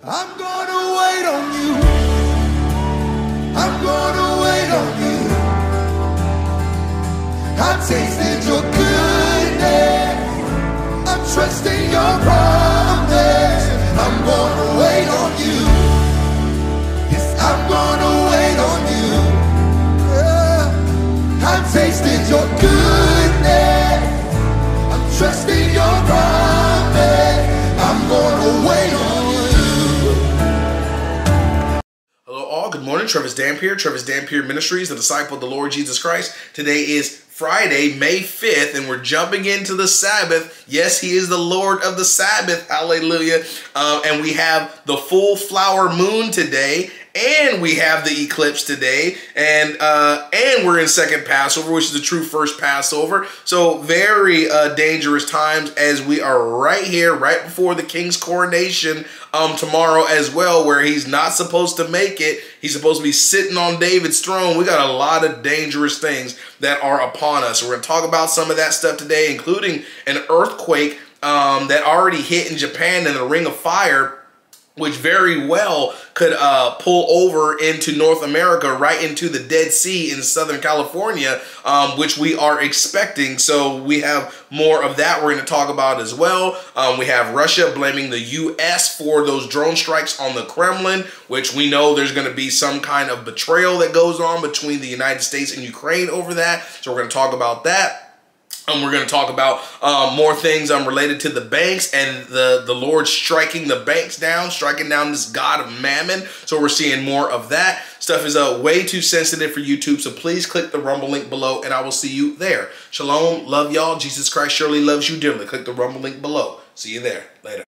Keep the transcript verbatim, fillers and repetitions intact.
I'm gonna wait on you. I'm gonna wait on you. I've tasted your goodness. I'm trusting your promise. I'm gonna wait on you. Yes, I'm gonna wait on you. Yeah. I've tasted your goodness. I'm trusting your promise. I'm gonna wait on you. Hello all, good morning. Trevis Dampier, Trevis Dampier Ministries, the disciple of the Lord Jesus Christ. Today is Friday, May fifth, and we're jumping into the Sabbath. Yes, he is the Lord of the Sabbath. Hallelujah. Um, and we have the full flower moon today, and we have the eclipse today, and uh, and we're in second Passover, which is the true first Passover. So very uh, dangerous times as we are right here, right before the King's coronation um, tomorrow as well, where he's not supposed to make it. He's supposed to be sitting on David's throne. We got a lot of dangerous things that are upon us. So we're going to talk about some of that stuff today, including an earthquake um, that already hit in Japan and a ring of fire, which very well could uh, pull over into North America, right into the Dead Sea in Southern California, um, which we are expecting. So we have more of that we're going to talk about as well. Um, we have Russia blaming the U S for those drone strikes on the Kremlin, which we know there's going to be some kind of betrayal that goes on between the United States and Ukraine over that. So we're going to talk about that. And we're going to talk about um, more things um, related to the banks and the, the Lord striking the banks down, striking down this god of mammon. So we're seeing more of that. Stuff is uh, way too sensitive for YouTube, so please click the Rumble link below, and I will see you there. Shalom, love y'all. Jesus Christ surely loves you dearly. Click the Rumble link below. See you there. Later.